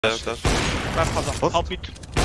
Wchodzą. Hobbit.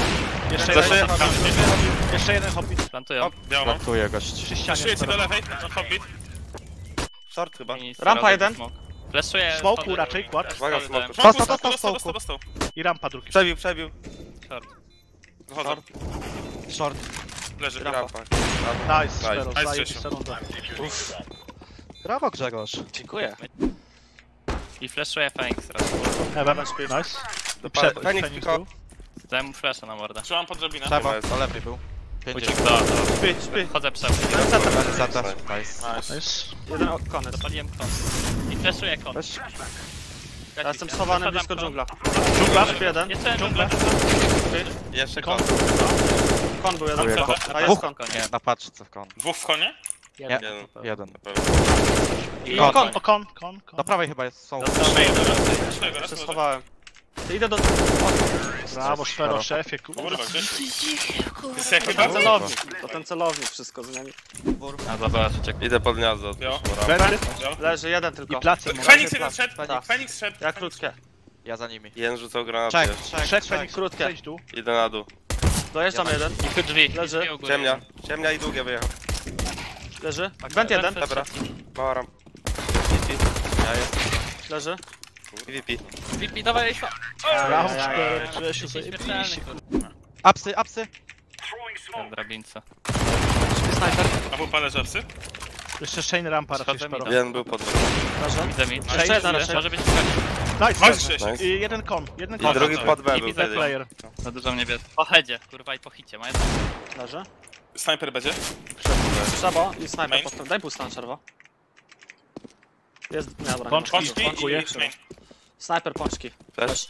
Jeszcze jeden hobbit. Plantują. Plantuję gość. Przy ścianie. Fleszuję ci do lewej, Hobbit. Short chyba. Rampa jeden. Fleszuję. Smoku raczej, kład. Uwaga, smoku. Dostał. I rampa drugi. Przebił. Wychodzą. Short. Leży. Rampa. Nice, Szpero, Nice, zajebista runda. Brawo Grzegorz. Dziękuję. I fleszuję Fenix raz. Heaven, nice. Fenix Fenix tylko. był. Dałem mu flasha na mordę. Trzymam pod drabinę. Trzeba, to lepiej był. Uciekł do. Spy. Chodzę przed. Zata. Nice. Nice. Jeden koniec. Zapaliłem kon. I fleszuję kon. Weź. Ja jestem schowany blisko kon. dżungla. Dżungla, jeden. Jeszcze Dżungla. Jeszcze Kon. kon. Kon był jeden. Dziękuję. A jest kon. Konie. Na paczce w kon. Dwóch w konie? Jeden. I Kon. kon. Do prawej chyba jest są. Się schowałem. Idę do... Brawo, Szpero, szefie, kurwa. Kurwa, gdzieś. Jest To jaki ten celownik. To ten celownik wszystko zmieni. A zobacz, uciekł. Idę pod gniazdo. Jo. Wenty Leży jeden i tylko. placy. Fenix jeden szedł. Tak. Fenix szedł. Ja krótkie. Ja za nimi. Jeden rzucał granatę. Trzech. Fenix, Krótkie. przejdź dół. Idę na dół. Dojeżdżam jeden. I tu drzwi. Leży. Drzwi u góry. Ciemnia i długie wyjechał. Leży. Went jeden. Dobra. Mała ram. Leży. PvP. VP, dawaj, Ejfa. Brawo, Ajajaj. Szpero, Grzesiu, zajebiście. Apsy. W drabince. Snajper. A był pan żabsy? Jeszcze Shane rampa raczej, Schodzę mi Szpero. Jeden był pod Leży. Widzę mi. Jeszcze jeden leży. Może być Nice, Nice, Krzysiek. Nice. I jeden kon. I drugi pod B I był widzę wtedy. player. za dużo niebiesko. Po headzie, kurwa, i po hicie. Mają Leży. Snajper będzie? Trzeba i snajper Main. pod tym. Daj pusta na czerwo. Jest... Nie, dobra. Pączki. nie. Pączki i main. Snajper pączki. Flash.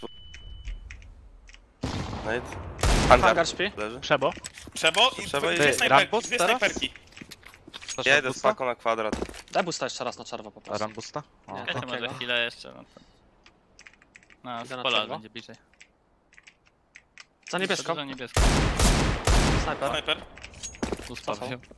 Nate. Hangar. Hangar śpi. Leży. Przebo. Przebo i Przebo i- dwie snajperki. Rampus Dwie teraz? snajperki. Ja jedę z paką na kwadrat. Daj busta jeszcze raz na czerwo po prostu. Run boosta? O. Nie. Czekajcie może Takiego. chwilę jeszcze. No, Idę z na pola czerwo. będzie bliżej. Za niebiesko. Za niebiesko. Snajper. Snajper. Tu spadł się.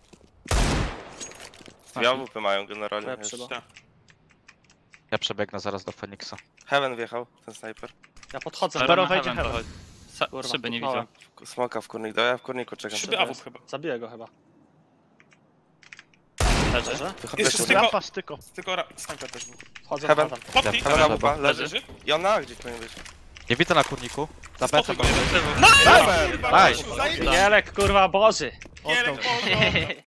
Dwie AWP mają generalnie. Lepszy, jeszcze. bo. Ja przebiegnę zaraz do Feniksa. Heaven wjechał, ten snajper. Ja podchodzę. Zero Na wejdzie heaven heaven. dochodzi. Kurwa, Szyby nie puknąłem. widzę. Smoka w kurnik, ja w kurniku czekam. Szyby AWP chyba. Zabiję go chyba. Leży. Leży. Wychodzę Jeszcze kurnik. Rampa, styko. Tylko snajper też był. Wchodzę w Heaven. heaven. Podki. Heaven AWP, leży. Leży. I on na A gdzieś powinien być. Nie widzę na kurniku. Za Spokój becem. go. Nice. Gielek, kurwa, boży. Gierek,